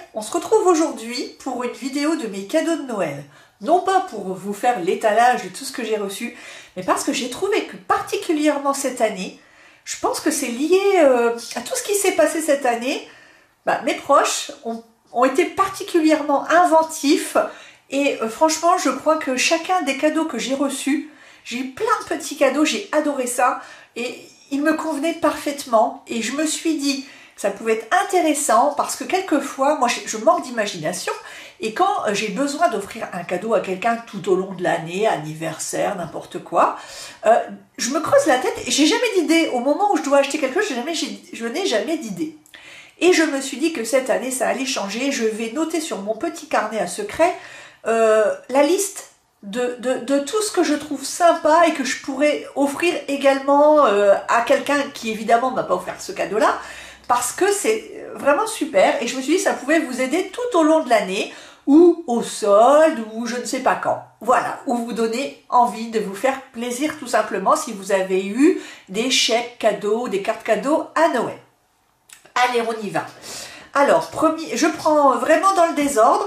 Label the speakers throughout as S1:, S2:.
S1: on se retrouve aujourd'hui pour une vidéo de mes cadeaux de Noël. Non pas pour vous faire l'étalage de tout ce que j'ai reçu, mais parce que j'ai trouvé que particulièrement cette année, je pense que c'est lié à tout ce qui s'est passé cette année. Mes proches ont été particulièrement inventifs et franchement, je crois que chacun des cadeaux que j'ai reçus, j'ai eu plein de petits cadeaux, j'ai adoré ça et ils me convenaient parfaitement et je me suis dit que ça pouvait être intéressant parce que quelquefois, moi je manque d'imagination et quand j'ai besoin d'offrir un cadeau à quelqu'un tout au long de l'année, anniversaire, n'importe quoi, je me creuse la tête et j'ai jamais d'idée. Au moment où je dois acheter quelque chose, je n'ai jamais d'idée. Et je me suis dit que cette année, ça allait changer. Je vais noter sur mon petit carnet à secret la liste de tout ce que je trouve sympa et que je pourrais offrir également à quelqu'un qui évidemment ne m'a pas offert ce cadeau-là, parce que c'est vraiment super. Et je me suis dit que ça pouvait vous aider tout au long de l'année, ou au solde, ou je ne sais pas quand. Voilà, ou vous donner envie de vous faire plaisir tout simplement si vous avez eu des chèques cadeaux, des cartes cadeaux à Noël. Allez, on y va. Alors, je prends vraiment dans le désordre.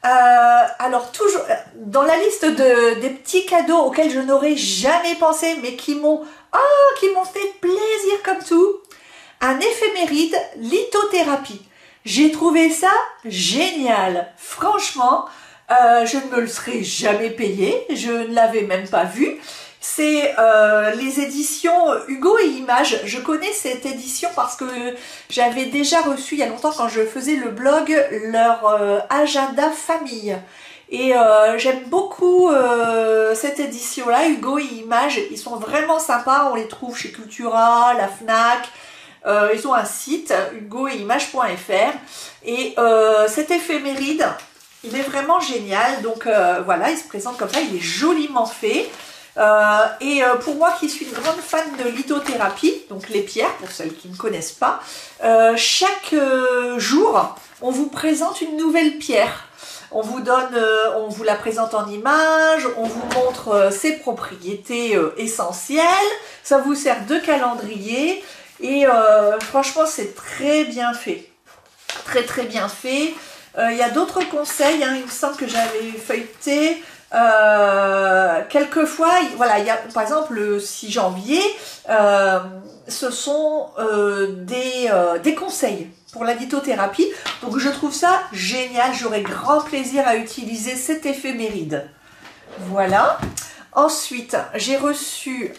S1: Alors, toujours dans la liste des petits cadeaux auxquels je n'aurais jamais pensé, mais qui m'ont fait plaisir comme tout, un éphéméride lithothérapie. J'ai trouvé ça génial. Franchement, je ne me le serais jamais payé. Je ne l'avais même pas vu. C'est les éditions Hugo et Images. Je connais cette édition parce que j'avais déjà reçu il y a longtemps, quand je faisais le blog, leur agenda famille. Et j'aime beaucoup cette édition-là, Hugo et Images. Ils sont vraiment sympas. On les trouve chez Cultura, la Fnac. Ils ont un site, hugoetimages.fr. Et cet éphéméride, il est vraiment génial. Donc voilà, il se présente comme ça. Il est joliment fait. Pour moi qui suis une grande fan de lithothérapie, donc les pierres, pour celles qui ne connaissent pas, chaque jour, on vous présente une nouvelle pierre. On vous la présente en image, on vous montre ses propriétés essentielles, ça vous sert de calendrier et franchement c'est très bien fait. Très très bien fait. Il y a d'autres conseils, il me semble que j'avais feuilleté. Quelquefois, voilà, il y a par exemple le 6 janvier, ce sont des conseils pour la lithothérapie. Donc je trouve ça génial, j'aurais grand plaisir à utiliser cet éphéméride. Voilà. Ensuite, j'ai reçu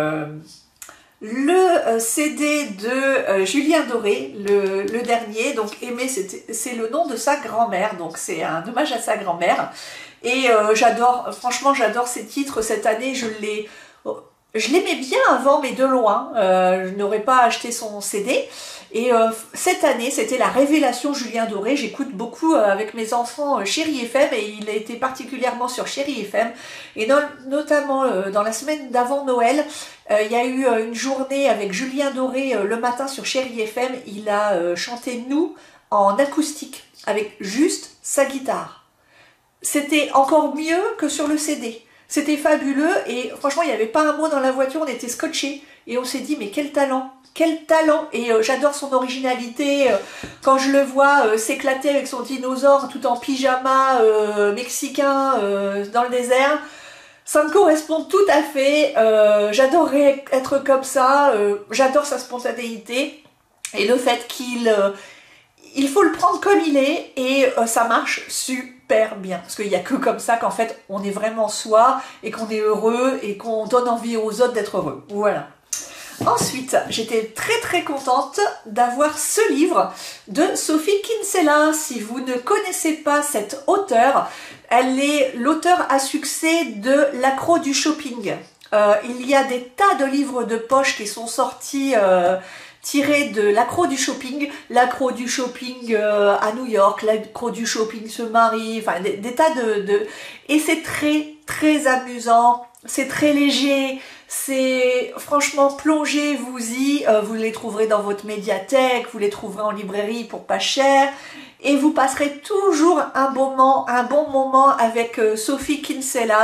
S1: le CD de Julien Doré, le dernier. Donc Aimé, c'est le nom de sa grand-mère, donc c'est un hommage à sa grand-mère. Et franchement j'adore ces titres. Cette année je l'aimais bien avant, mais de loin, je n'aurais pas acheté son CD. Et cette année c'était la révélation Julien Doré. J'écoute beaucoup avec mes enfants Chéri FM et il a été particulièrement sur Chéri FM. Et notamment dans la semaine d'avant Noël, il y a eu une journée avec Julien Doré le matin sur Chéri FM. Il a chanté Nous en acoustique avec juste sa guitare. C'était encore mieux que sur le CD. C'était fabuleux et franchement, il n'y avait pas un mot dans la voiture, on était scotchés. Et on s'est dit, mais quel talent! Quel talent! Et j'adore son originalité. Quand je le vois s'éclater avec son dinosaure tout en pyjama mexicain dans le désert, ça me correspond tout à fait. J'adorerais être comme ça. J'adore sa spontanéité. Et le fait il faut le prendre comme il est et ça marche super bien. Parce qu'il n'y a que comme ça qu'en fait on est vraiment soi et qu'on est heureux et qu'on donne envie aux autres d'être heureux. Voilà. Ensuite, j'étais très très contente d'avoir ce livre de Sophie Kinsella. Si vous ne connaissez pas cette auteure, elle est l'auteure à succès de L'accro du shopping. Il y a des tas de livres de poche qui sont sortis tiré de L'accro du shopping. L'accro du shopping à New York, l'accro du shopping se marie, enfin des tas et c'est très très amusant, c'est très léger, c'est franchement plongez-vous-y, vous les trouverez dans votre médiathèque, vous les trouverez en librairie pour pas cher et vous passerez toujours un bon moment avec Sophie Kinsella.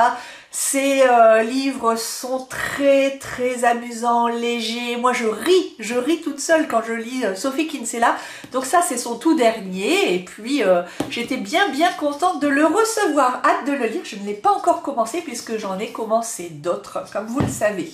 S1: Ces livres sont très très amusants, légers. Moi je ris toute seule quand je lis Sophie Kinsella. Donc ça c'est son tout dernier. Et puis j'étais bien contente de le recevoir. Hâte de le lire. Je ne l'ai pas encore commencé puisque j'en ai commencé d'autres, comme vous le savez.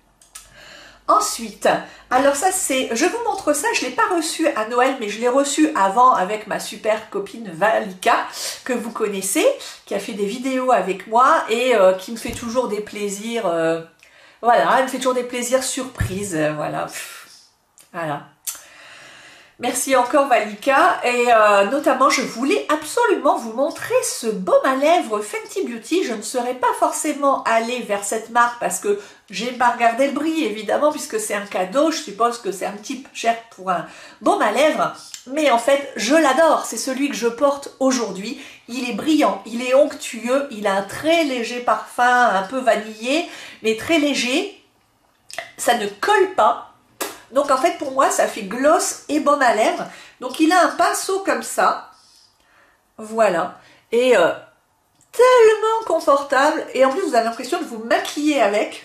S1: Ensuite, alors ça c'est, je vous montre ça, je ne l'ai pas reçu à Noël, mais je l'ai reçu avant avec ma super copine Valika, que vous connaissez, qui a fait des vidéos avec moi et qui me fait toujours des plaisirs, voilà, elle me fait toujours des plaisirs surprises, voilà, voilà. Merci encore Valika et notamment je voulais absolument vous montrer ce baume à lèvres Fenty Beauty. Je ne serais pas forcément allée vers cette marque parce que j'ai pas regardé le prix évidemment puisque c'est un cadeau. Je suppose que c'est un petit peu cher pour un baume à lèvres. Mais en fait je l'adore, c'est celui que je porte aujourd'hui. Il est brillant, il est onctueux, il a un très léger parfum un peu vanillé mais très léger. Ça ne colle pas. Donc en fait pour moi ça fait gloss et baume à lèvres. Donc il a un pinceau comme ça. Voilà. Et tellement confortable. Et en plus vous avez l'impression de vous maquiller avec.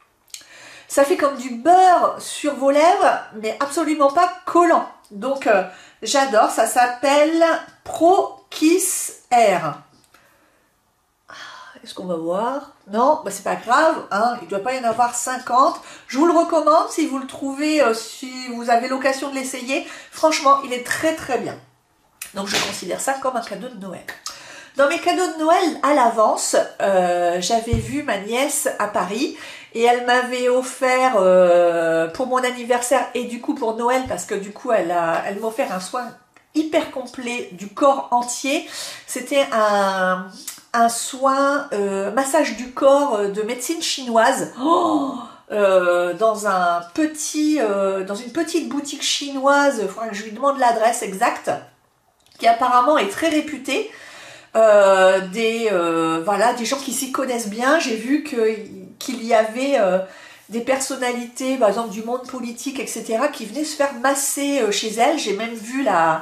S1: Ça fait comme du beurre sur vos lèvres. Mais absolument pas collant. Donc j'adore. Ça s'appelle Pro Kiss Air. Est-ce qu'on va voir? Non, bah c'est pas grave, hein, il ne doit pas y en avoir 50. Je vous le recommande si vous le trouvez, si vous avez l'occasion de l'essayer. Franchement, il est très très bien. Donc je considère ça comme un cadeau de Noël. Dans mes cadeaux de Noël à l'avance, j'avais vu ma nièce à Paris et elle m'avait offert pour mon anniversaire et du coup pour Noël, parce que du coup elle m'a offert un soin hyper complet du corps entier. C'était un soin massage du corps de médecine chinoise dans une petite boutique chinoise. Il faudra que je lui demande l'adresse exacte, qui apparemment est très réputée. Voilà, des gens qui s'y connaissent bien. J'ai vu qu'il y avait des personnalités, par exemple du monde politique, etc., qui venaient se faire masser chez elle. J'ai même vu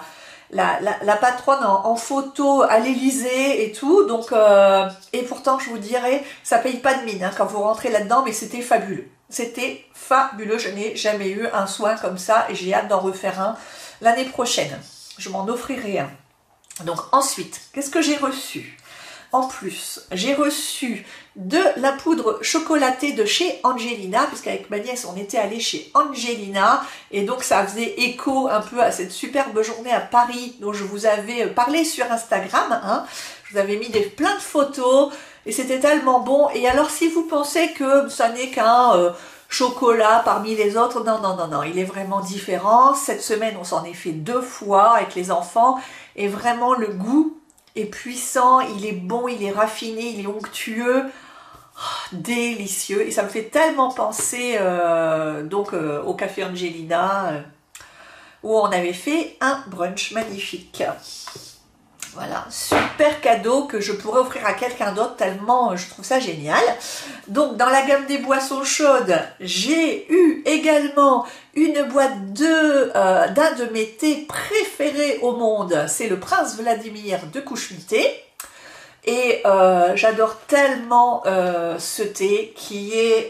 S1: la patronne en photo à l'Élysée et tout, donc et pourtant je vous dirais ça paye pas de mine hein, quand vous rentrez là-dedans, mais c'était fabuleux, je n'ai jamais eu un soin comme ça et j'ai hâte d'en refaire un l'année prochaine, je m'en offrirai un. Donc ensuite, qu'est-ce que j'ai reçu? En plus, j'ai reçu de la poudre chocolatée de chez Angelina, puisqu'avec ma nièce, on était allé chez Angelina, et donc ça faisait écho un peu à cette superbe journée à Paris dont je vous avais parlé sur Instagram. Hein. Je vous avais mis plein de photos, et c'était tellement bon. Et alors, si vous pensez que ça n'est qu'un chocolat parmi les autres, non, non, non, non, il est vraiment différent. Cette semaine, on s'en est fait 2 fois avec les enfants, et vraiment le goût est puissant, il est bon, il est raffiné, il est onctueux, délicieux, et ça me fait tellement penser au café Angelina où on avait fait un brunch magnifique. Voilà, super cadeau que je pourrais offrir à quelqu'un d'autre tellement je trouve ça génial. Donc dans la gamme des boissons chaudes, j'ai eu également une boîte d'un de mes thés préférés au monde. C'est le Prince Vladimir de Couche-Mité. Et j'adore tellement ce thé qui est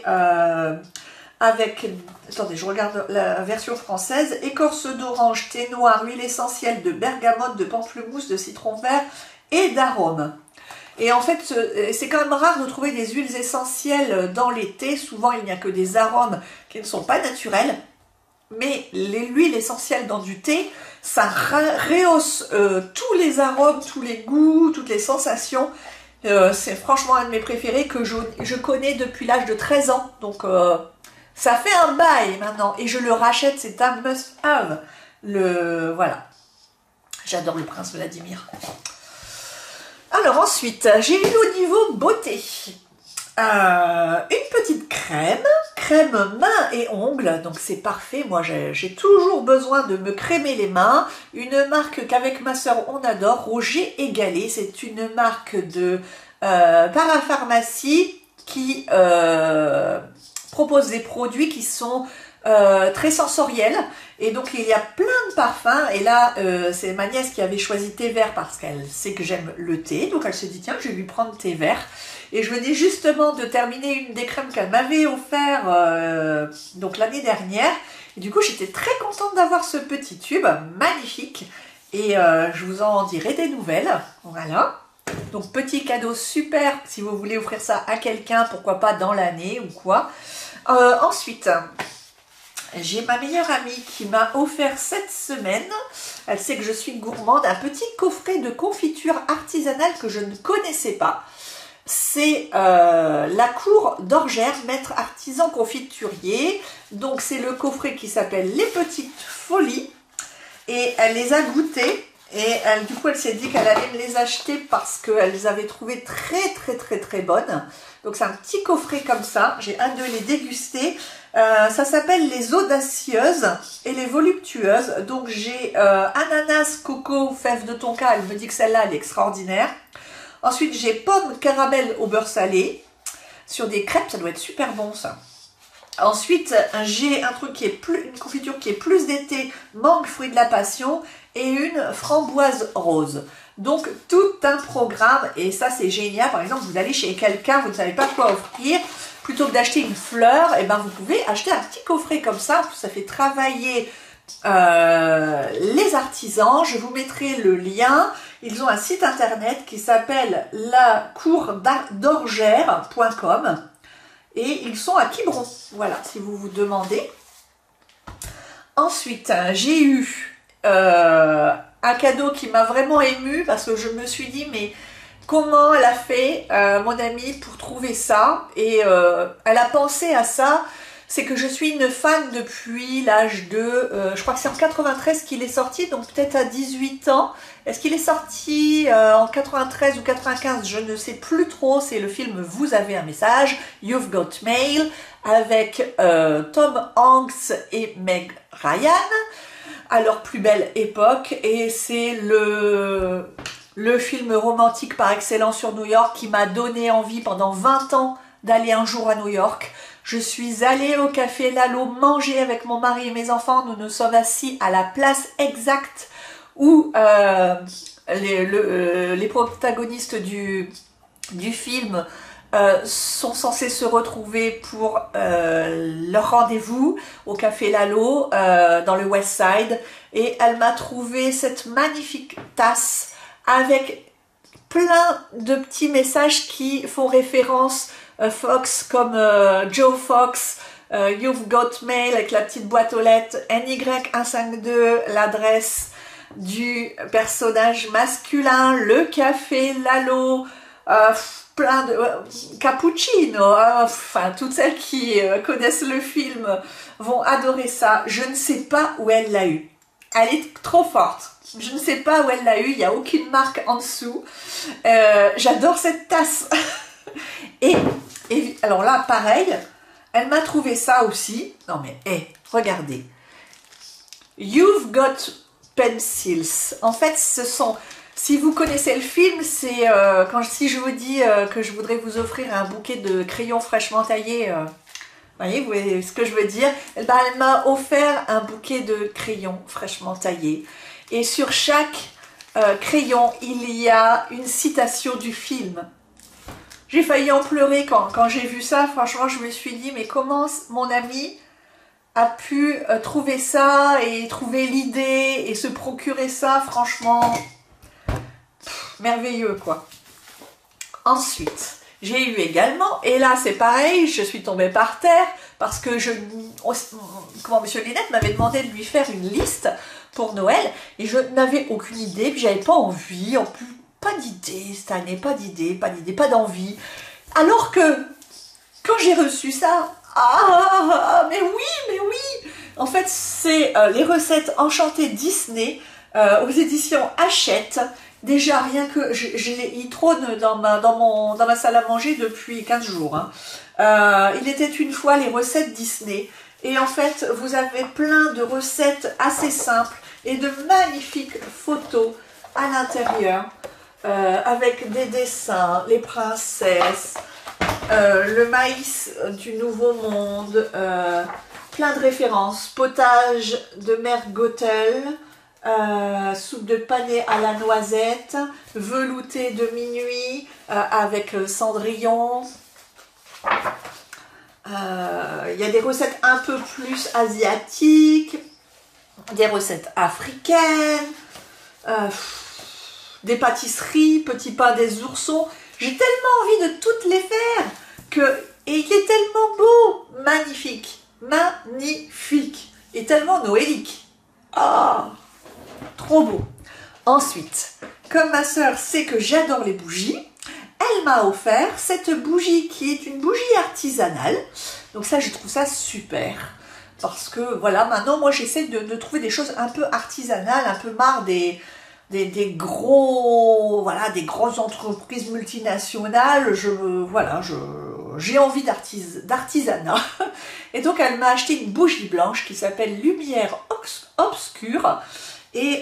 S1: avec, attendez, je regarde la version française, écorce d'orange, thé noir, huile essentielle de bergamote, de pamplemousse, de citron vert et d'arômes. Et en fait, c'est quand même rare de trouver des huiles essentielles dans les thés. Souvent, il n'y a que des arômes qui ne sont pas naturels. Mais l'huile essentielle dans du thé, ça rehausse tous les arômes, tous les goûts, toutes les sensations. C'est franchement un de mes préférés que je connais depuis l'âge de 13 ans. Donc, ça fait un bail maintenant. Et je le rachète, c'est un must-have. Voilà. J'adore le Prince Vladimir. Alors ensuite, j'ai eu au niveau beauté une petite crème main et ongles, donc c'est parfait. Moi j'ai toujours besoin de me crémer les mains. Une marque qu'avec ma soeur on adore, Roger et Gallet. C'est une marque de parapharmacie qui propose des produits qui sont très sensoriels, et donc il y a plein de parfums. Et là c'est ma nièce qui avait choisi thé vert parce qu'elle sait que j'aime le thé, donc elle se dit tiens je vais lui prendre thé vert. Et je venais justement de terminer une des crèmes qu'elle m'avait offert donc l'année dernière. Et du coup, j'étais très contente d'avoir ce petit tube magnifique. Et je vous en dirai des nouvelles. Voilà. Donc, petit cadeau super si vous voulez offrir ça à quelqu'un, pourquoi pas dans l'année ou quoi. Ensuite, j'ai ma meilleure amie qui m'a offert cette semaine, elle sait que je suis gourmande, un petit coffret de confiture artisanale que je ne connaissais pas. C'est la cour d'Orgère, maître artisan confiturier. Donc c'est le coffret qui s'appelle Les Petites Folies. Et elle les a goûtées. Et du coup, elle s'est dit qu'elle allait me les acheter parce qu'elle les avait trouvées très bonnes. Donc c'est un petit coffret comme ça. J'ai hâte de les déguster. Ça s'appelle les audacieuses et les voluptueuses. Donc j'ai ananas, coco, fève de tonka. Elle me dit que celle-là, elle est extraordinaire. Ensuite, j'ai pomme caramel au beurre salé. Sur des crêpes, ça doit être super bon ça. Ensuite, j'ai un truc qui est une confiture qui est plus d'été, mangue, fruit de la passion, et une framboise rose. Donc, tout un programme, et ça c'est génial. Par exemple, vous allez chez quelqu'un, vous ne savez pas quoi offrir, plutôt que d'acheter une fleur, et ben vous pouvez acheter un petit coffret comme ça. Ça fait travailler les artisans. Je vous mettrai le lien. Ils ont un site internet qui s'appelle lacourdorgère.com. Et ils sont à Quiberon, voilà, si vous vous demandez. Ensuite, j'ai eu un cadeau qui m'a vraiment émue parce que je me suis dit, mais comment elle a fait, mon amie, pour trouver ça? Et elle a pensé à ça. C'est que je suis une fan depuis l'âge de... je crois que c'est en 93 qu'il est sorti, donc peut-être à 18 ans. Est-ce qu'il est sorti en 93 ou 95? Je ne sais plus trop. C'est le film Vous avez un message, You've Got Mail, avec Tom Hanks et Meg Ryan, à leur plus belle époque. Et c'est le film romantique par excellence sur New York qui m'a donné envie pendant 20 ans d'aller un jour à New York. Je suis allée au café Lalo manger avec mon mari et mes enfants. Nous nous sommes assis à la place exacte où les protagonistes du film sont censés se retrouver pour leur rendez-vous au café Lalo dans le West Side. Et elle m'a trouvé cette magnifique tasse avec plein de petits messages qui font référence Fox comme Joe Fox, You've Got Mail avec la petite boîte aux lettres, NY152, l'adresse du personnage masculin, le café Lalo, plein de cappuccino, enfin toutes celles qui connaissent le film vont adorer ça. Je ne sais pas où elle l'a eu. Elle est trop forte. Je ne sais pas où elle l'a eu, il n'y a aucune marque en dessous. J'adore cette tasse. Et alors là, pareil, elle m'a trouvé ça aussi. Non mais, regardez. You've Got Pencils. En fait, ce sont... Si vous connaissez le film, c'est si je vous dis que je voudrais vous offrir un bouquet de crayons fraîchement taillés... vous voyez ce que je veux dire? Elle m'a offert un bouquet de crayons fraîchement taillés. Et sur chaque crayon, il y a une citation du film. J'ai failli en pleurer quand j'ai vu ça. Franchement, je me suis dit, mais comment mon ami a pu trouver ça et trouver l'idée et se procurer ça? Franchement, merveilleux, quoi. Ensuite, j'ai eu également, et là c'est pareil, je suis tombée par terre parce que Monsieur Linette m'avait demandé de lui faire une liste pour Noël et je n'avais aucune idée, puis j'avais pas envie, en plus pas d'idée cette année, pas d'idée, pas d'envie. Alors que quand j'ai reçu ça, mais oui, en fait c'est les recettes enchantées Disney aux éditions Hachette. Déjà, rien que il trône dans ma salle à manger depuis 15 jours. Hein. Il était une fois les recettes Disney. Et en fait, vous avez plein de recettes assez simples et de magnifiques photos à l'intérieur. Avec des dessins, les princesses, le maïs du Nouveau Monde, plein de références. Potage de Mère Gothel. soupe de panais à la noisette, velouté de minuit avec Cendrillon. Il y a des recettes un peu plus asiatiques, des recettes africaines, des pâtisseries, petits pains des oursons. J'ai tellement envie de toutes les faire et il est tellement beau, magnifique, magnifique et tellement noélique. Ah, trop beau. Ensuite, comme ma soeur sait que j'adore les bougies, elle m'a offert cette bougie qui est une bougie artisanale. Donc ça, je trouve ça super. Parce que voilà, maintenant, moi, j'essaie de trouver des choses un peu artisanales, un peu marre des grosses entreprises multinationales. J'ai envie d'artisanat. Et donc, elle m'a acheté une bougie blanche qui s'appelle Lumière Obscure. Et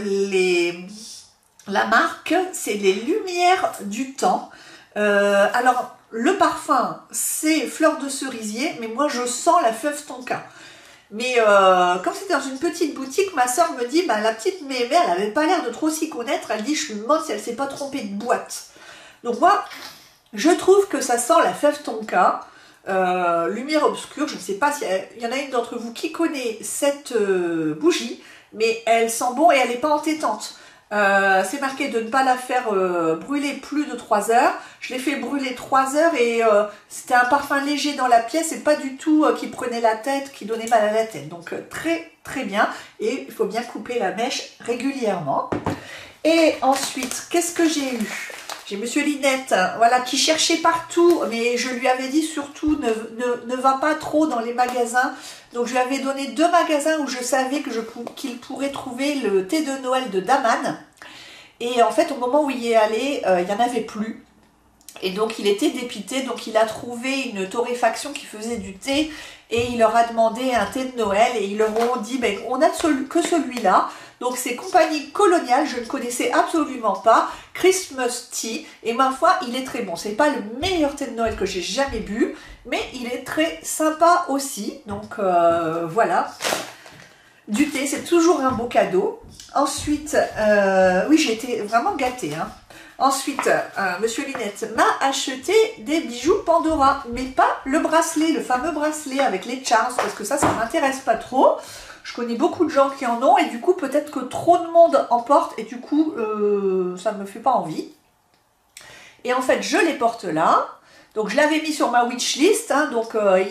S1: la marque, c'est les Lumières du Temps. Alors, le parfum, c'est fleur de cerisier, mais moi, je sens la fève tonka. Mais comme c'était dans une petite boutique, ma soeur me dit, la petite mémé, elle n'avait pas l'air de trop s'y connaître. Elle dit, je me demande si elle ne s'est pas trompée de boîte. Donc moi, je trouve que ça sent la fève tonka. Lumière obscure, je ne sais pas s'il y en a une d'entre vous qui connaît cette bougie, mais elle sent bon et elle n'est pas entêtante. C'est marqué de ne pas la faire brûler plus de 3 heures. Je l'ai fait brûler 3 heures et c'était un parfum léger dans la pièce et pas du tout qui prenait la tête, qui donnait mal à la tête. Donc très très bien, et il faut bien couper la mèche régulièrement. Et ensuite, qu'est-ce que j'ai eu? J'ai Monsieur Linette, voilà, qui cherchait partout, mais je lui avais dit surtout ne va pas trop dans les magasins. Donc je lui avais donné 2 magasins où je savais qu'il pourrait trouver le thé de Noël de Daman. Et en fait, au moment où il y est allé, il n'y en avait plus. Et donc il était dépité, donc il a trouvé une torréfaction qui faisait du thé et il leur a demandé un thé de Noël et ils leur ont dit on n'a que celui-là. Donc c'est Compagnie Coloniale, je ne connaissais absolument pas, Christmas Tea, et ma foi il est très bon. C'est pas le meilleur thé de Noël que j'ai jamais bu, mais il est très sympa aussi. Donc voilà, du thé, c'est toujours un beau cadeau. Ensuite, oui, j'ai été vraiment gâtée, hein. Ensuite, Monsieur Linette m'a acheté des bijoux Pandora, mais pas le bracelet, le fameux bracelet avec les charms, parce que ça m'intéresse pas trop. Je connais beaucoup de gens qui en ont, et du coup, peut-être que trop de monde en porte, et du coup, ça ne me fait pas envie. Et en fait, je les porte là. Donc, je l'avais mis sur ma wishlist, hein, donc voilà,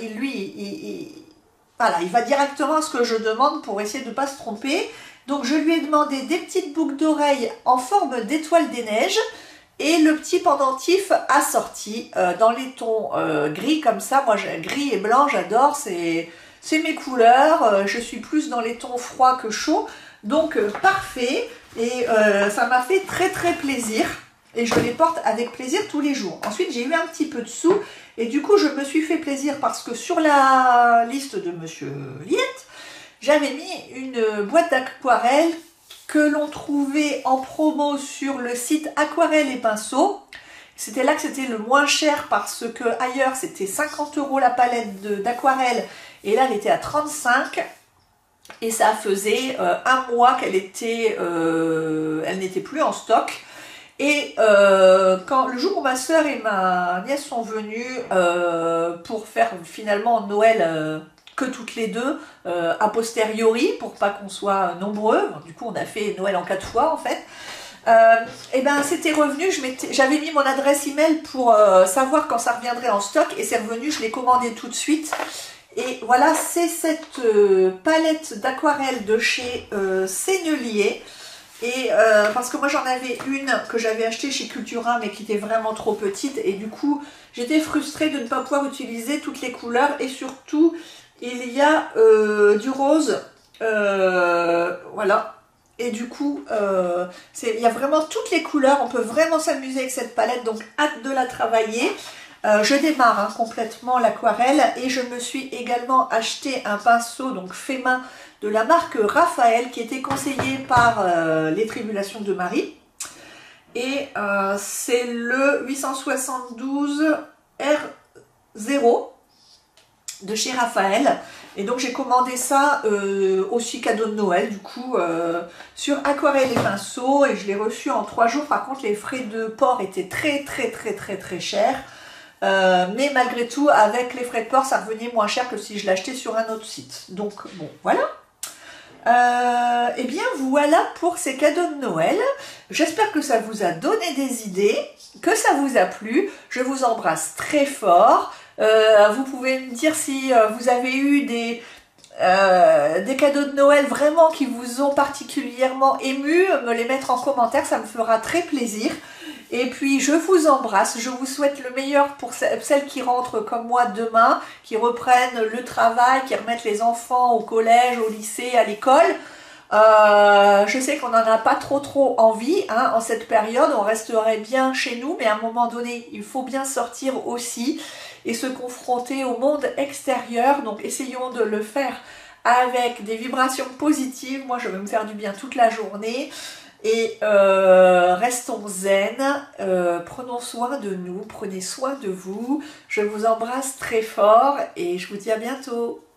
S1: il va directement à ce que je demande pour essayer de ne pas se tromper. Donc je lui ai demandé des petites boucles d'oreilles en forme d'étoile des neiges et le petit pendentif assorti dans les tons gris comme ça. Moi, gris et blanc, j'adore, c'est mes couleurs. Je suis plus dans les tons froids que chauds, donc parfait. Et ça m'a fait très très plaisir et je les porte avec plaisir tous les jours. Ensuite, j'ai eu un petit peu de sous et du coup, je me suis fait plaisir parce que sur la liste de Monsieur Liette, j'avais mis une boîte d'aquarelle que l'on trouvait en promo sur le site Aquarelle et Pinceaux. C'était là que c'était le moins cher parce que ailleurs c'était 50 € la palette d'aquarelle et là elle était à 35 et ça faisait un mois qu'elle était, elle n'était plus en stock. Et le jour où ma soeur et ma nièce sont venues pour faire finalement Noël que toutes les deux, a posteriori, pour pas qu'on soit nombreux, du coup on a fait Noël en 4 fois en fait, et ben c'était revenu, j'avais mis mon adresse email pour savoir quand ça reviendrait en stock, et c'est revenu, je l'ai commandé tout de suite. Et voilà, c'est cette palette d'aquarelle de chez Sennelier. Et parce que moi j'en avais une que j'avais achetée chez Cultura mais qui était vraiment trop petite, et du coup j'étais frustrée de ne pas pouvoir utiliser toutes les couleurs, et surtout il y a du rose, voilà, et du coup il y a vraiment toutes les couleurs, on peut vraiment s'amuser avec cette palette, donc hâte de la travailler. Je démarre complètement l'aquarelle, et je me suis également acheté un pinceau donc fait main de la marque Raphaël qui était conseillé par les Tribulations de Marie, et c'est le 872 R0. de chez Raphaël. Et donc j'ai commandé ça aussi cadeau de Noël du coup sur Aquarelle et Pinceau et je l'ai reçu en 3 jours. Par contre les frais de port étaient très chers. Mais malgré tout avec les frais de port ça revenait moins cher que si je l'achetais sur un autre site. Donc bon voilà. Et bien voilà pour ces cadeaux de Noël. J'espère que ça vous a donné des idées, que ça vous a plu. Je vous embrasse très fort. Vous pouvez me dire si vous avez eu des cadeaux de Noël vraiment qui vous ont particulièrement ému, me les mettre en commentaire, ça me fera très plaisir. Et puis je vous embrasse, je vous souhaite le meilleur pour celles qui rentrent comme moi demain, qui reprennent le travail, qui remettent les enfants au collège, au lycée, à l'école. Je sais qu'on n'en a pas trop envie hein, en cette période, on resterait bien chez nous, mais à un moment donné, il faut bien sortir aussi et se confronter au monde extérieur. Donc essayons de le faire avec des vibrations positives. Moi, je vais me faire du bien toute la journée. Et restons zen, prenons soin de nous, prenez soin de vous. Je vous embrasse très fort et je vous dis à bientôt.